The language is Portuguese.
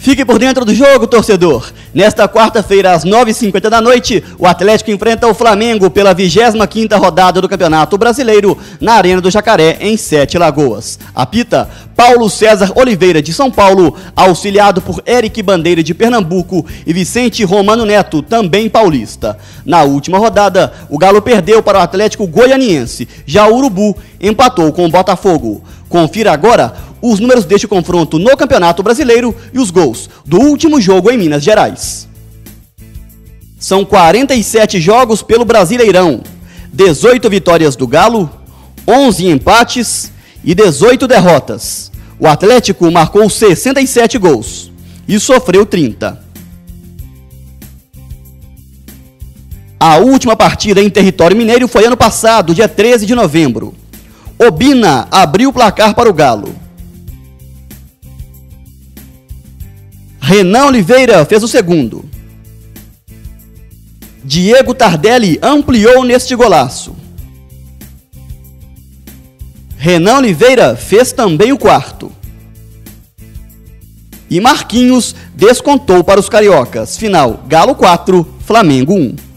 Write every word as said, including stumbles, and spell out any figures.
Fique por dentro do jogo, torcedor. Nesta quarta-feira, às nove e cinquenta da noite, o Atlético enfrenta o Flamengo pela vigésima quinta rodada do Campeonato Brasileiro na Arena do Jacaré, em Sete Lagoas. Apita Paulo César Oliveira, de São Paulo, auxiliado por Eric Bandeira, de Pernambuco, e Vicente Romano Neto, também paulista. Na última rodada, o Galo perdeu para o Atlético Goianiense. Já o Urubu empatou com o Botafogo. Confira agora os números deste confronto no Campeonato Brasileiro e os gols do último jogo em Minas Gerais. São quarenta e sete jogos pelo Brasileirão, dezoito vitórias do Galo, onze empates e dezoito derrotas. O Atlético marcou sessenta e sete gols e sofreu trinta. A última partida em território mineiro foi ano passado, dia treze de novembro. Obina abriu o placar para o Galo. Renan Oliveira fez o segundo. Diego Tardelli ampliou neste golaço. Renan Oliveira fez também o quarto. E Marquinhos descontou para os cariocas. Final: Galo quatro, Flamengo um.